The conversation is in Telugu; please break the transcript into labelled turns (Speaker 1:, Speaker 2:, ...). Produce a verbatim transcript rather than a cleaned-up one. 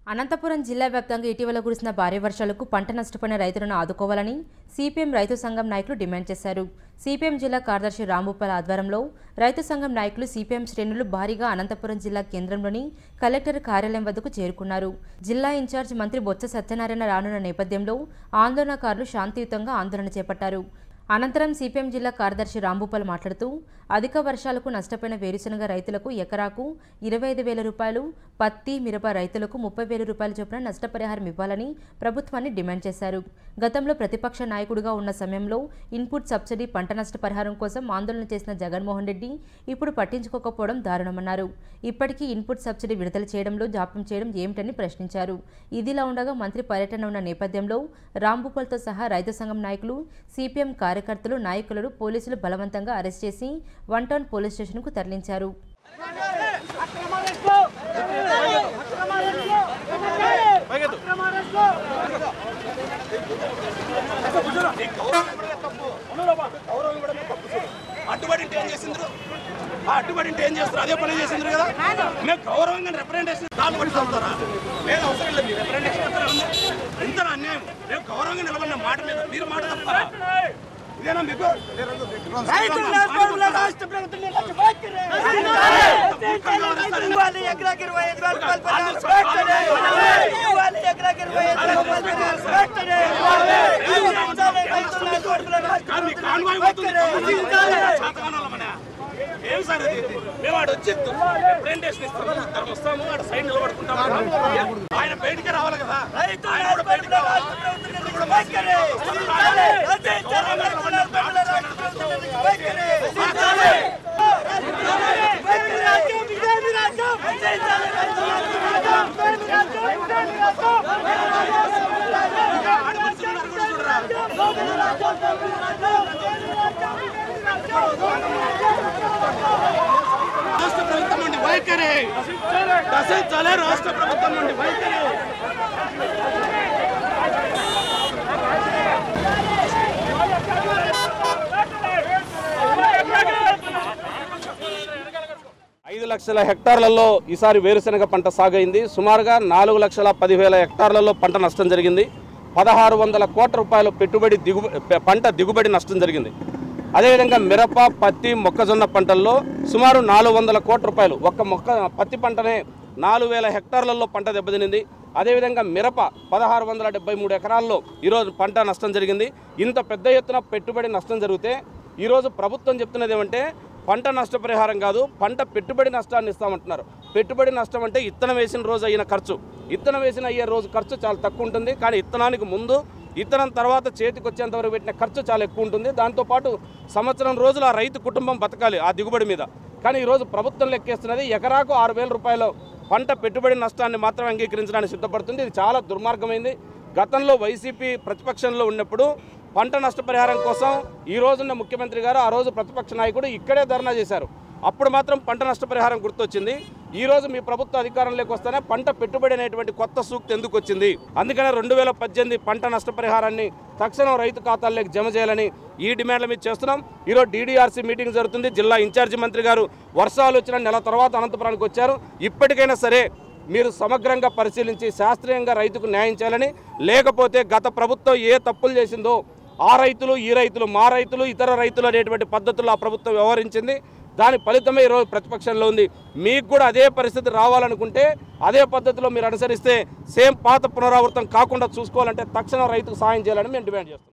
Speaker 1: అనంతపురం జిల్లా వ్యాప్తంగా ఇటీవల కురిసిన భారీ వర్షాలకు పంట నష్టపోయిన రైతులను ఆదుకోవాలని సిపిఎం రైతు సంఘం నాయకులు డిమాండ్ చేశారు. సిపిఎం జిల్లా కార్యదర్శి రాంభూపాల్ ఆధ్వర్యంలో రైతు సంఘం నాయకులు సిపిఎం శ్రేణులు భారీగా అనంతపురం జిల్లా కేంద్రంలోని కలెక్టర్ కార్యాలయం వద్దకు చేరుకున్నారు. జిల్లా ఇన్ఛార్జ్ మంత్రి బొత్స సత్యనారాయణ రానున్న నేపథ్యంలో ఆందోళనకారులు శాంతియుతంగా ఆందోళన చేపట్టారు. అనంతరం సిపిఎం జిల్లా కార్యదర్శి రాంభూపాల్ మాట్లాడుతూ అధిక వర్షాలకు నష్టపోయిన వేరుశనగ రైతులకు ఎకరాకు ఇరవై ఐదు వేల రూపాయలు, పత్తి మిరప రైతులకు ముప్పై వేల రూపాయల చొప్పున నష్టపరిహారం ఇవ్వాలని ప్రభుత్వాన్ని డిమాండ్ చేశారు. గతంలో ప్రతిపక్ష నాయకుడిగా ఉన్న సమయంలో ఇన్పుట్ సబ్సిడీ పంట నష్టపరిహారం కోసం ఆందోళన చేసిన జగన్మోహన్ రెడ్డి ఇప్పుడు పట్టించుకోకపోవడం దారుణమన్నారు. ఇప్పటికీ ఇన్పుట్ సబ్సిడీ విడుదల చేయడంలో జాప్యం చేయడం ఏమిటని ప్రశ్నించారు. ఇదిలా ఉండగా మంత్రి పర్యటన ఉన్న నేపథ్యంలో రాంభూపాల్తో సహా రైతు సంఘం నాయకులు, సిపిఎం కార్యకర్తలు, నాయకులను పోలీసులు బలవంతంగా అరెస్ట్ చేసి వన్ టౌన్ పోలీస్ స్టేషన్కు తరలించారు.
Speaker 2: అడ్డుబడి ఏం చేసిండ్రు అడ్డుబడి ఏం చేస్తారు అదే పని చేసిండ్రు కదా. మేము గౌరవంగా రిప్రజెంటేషన్ దాన్ని పట్టి చదువుతారా లేదు, అవసరం లేదు. రిప్రజెంటేషన్ ఇంత అన్యాయం. మేము గౌరవంగా నిలబడిన మాట మీద మీరు మాట తప్పుతారా? ఇదేనా మీకు ఏం సార్ ఇది? మేము ఆడ వచ్చి రిప్రజెంటేషన్ ఇస్తాము, వస్తాము, ఆడ సైడ్ నిలబడుకుంటాము. ఆయన బయటికి రావాలి కదా, ఆయన కూడా బయటికి రావాలి. రాష్ట్ర ప్రభుత్వం నుండి వైఖరి నశించాలి. రాష్ట్ర ప్రభుత్వం నుండి వైఖరి
Speaker 3: ఐదు లక్షల హెక్టార్లలో ఈసారి వేరుశనగ పంట సాగైంది. సుమారుగా నాలుగు లక్షల పదివేల హెక్టార్లలో పంట నష్టం జరిగింది. పదహారు వందల కోట్ల రూపాయల పెట్టుబడి దిగు పంట దిగుబడి నష్టం జరిగింది. అదేవిధంగా మిరప, పత్తి, మొక్కజొన్న పంటల్లో సుమారు నాలుగు వందల కోట్ల రూపాయలు ఒక్క మొక్క పత్తి పంటనే నాలుగు వేల హెక్టార్లలో పంట దెబ్బతినింది. అదేవిధంగా మిరప పదహారు వందల డెబ్బై మూడు ఎకరాల్లో ఈరోజు పంట నష్టం జరిగింది. ఇంత పెద్ద ఎత్తున పెట్టుబడి నష్టం జరిగితే ఈరోజు ప్రభుత్వం చెప్తున్నది ఏమంటే పంట నష్టపరిహారం కాదు, పంట పెట్టుబడి నష్టాన్ని ఇస్తామంటున్నారు. పెట్టుబడి నష్టం అంటే ఇత్తనం వేసిన రోజు అయిన ఖర్చు, ఇత్తనం వేసిన అయ్యే రోజు ఖర్చు చాలా తక్కువ ఉంటుంది. కానీ ఇత్తనానికి ముందు, ఇత్తనం తర్వాత చేతికి వచ్చేంతవరకు పెట్టిన ఖర్చు చాలా ఎక్కువ ఉంటుంది. దాంతోపాటు సంవత్సరం రోజులు ఆ రైతు కుటుంబం బతకాలి ఆ దిగుబడి మీద. కానీ ఈరోజు ప్రభుత్వం లెక్కేస్తున్నది ఎకరాకు ఆరు వేల రూపాయల పంట పెట్టుబడి నష్టాన్ని మాత్రం అంగీకరించడానికి సిద్ధపడుతుంది. ఇది చాలా దుర్మార్గమైంది. గతంలో వైసీపీ ప్రతిపక్షంలో ఉన్నప్పుడు పంట నష్టపరిహారం కోసం ఈ రోజున్న ముఖ్యమంత్రి గారు, ఆ రోజు ప్రతిపక్ష నాయకుడు ఇక్కడే ధర్నా చేశారు. అప్పుడు మాత్రం పంట నష్టపరిహారం గుర్తొచ్చింది. ఈరోజు మీ ప్రభుత్వ అధికారంలోకి వస్తేనే పంట పెట్టుబడి అనేటువంటి కొత్త సూక్తి ఎందుకు వచ్చింది? అందుకనే రెండు వేల పద్దెనిమిది పంట నష్టపరిహారాన్ని తక్షణం రైతు ఖాతాల్లోకి జమ చేయాలని ఈ డిమాండ్ల మీద చేస్తున్నాం. ఈరోజు డీడీఆర్సీ మీటింగ్ జరుగుతుంది. జిల్లా ఇన్ఛార్జి మంత్రి గారు వర్షాలు వచ్చిన నెల తర్వాత అనంతపురానికి వచ్చారు. ఇప్పటికైనా సరే మీరు సమగ్రంగా పరిశీలించి శాస్త్రీయంగా రైతుకు న్యాయం చేయాలని, లేకపోతే గత ప్రభుత్వం ఏ తప్పులు చేసిందో ఆ రైతులు, ఈ రైతులు, మా రైతులు, ఇతర రైతులు అనేటువంటి పద్ధతుల్లో ఆ ప్రభుత్వం వ్యవహరించింది. దాని ఫలితమే ఈరోజు ప్రతిపక్షంలో ఉంది. మీకు కూడా అదే పరిస్థితి రావాలనుకుంటే అదే పద్ధతిలో మీరు అనుసరిస్తే సేమ్ పాత పునరావృతం కాకుండా చూసుకోవాలంటే తక్షణం రైతుకు సాయం చేయాలని మేము డిమాండ్ చేస్తాం.